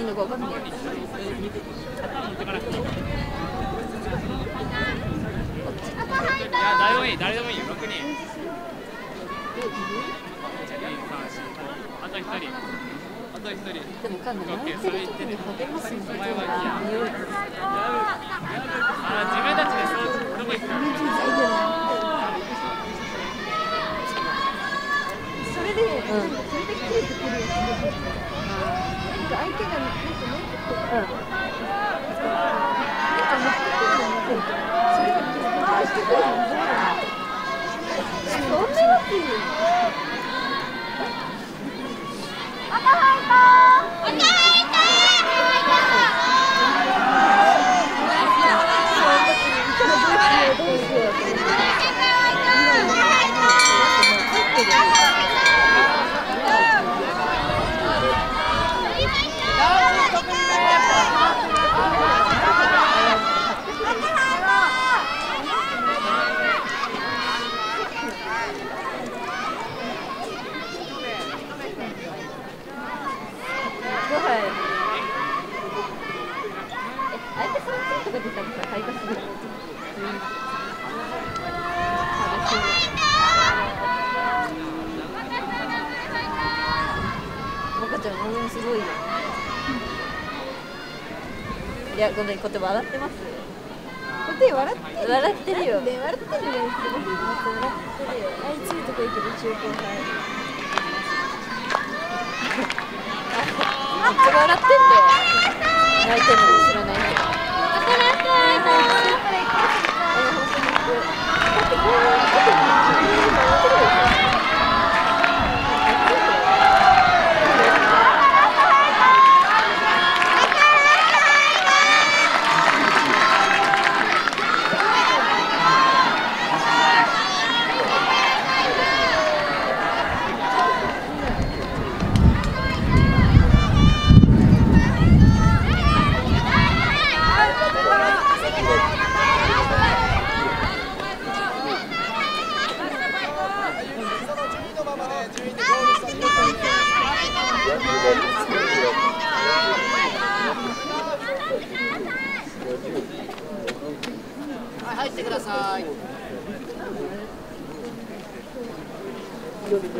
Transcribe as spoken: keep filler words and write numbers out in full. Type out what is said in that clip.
のかわかんない。いや、 誰でもいい、誰でもいいよ、ろくにん。あとひとり。あとひとり。 でもわかんない。泣いてる時に励ますのお前は匂い。 あ、自分たちでそうどこ行くか。 それで、うん、それで切れてくるやつ。なんか相手がなんかもうちょっと、うん、なんか持ってくるのに、それが切れてしてくるのにどうなの？そんなわけ。赤入ったー。赤入ったー。どうしようどうしよう。すごいよ。いや、ごめん、こって笑ってます。こって笑ってる。笑ってるよ。ね、笑ってるよ。笑ってるよ。あいついとこ行ける中高生。めっちゃ笑ってんだよ。泣いてるの知らないけど。わからない。え、本当に行く。だってこういうことに笑ってるよ。 入ってください。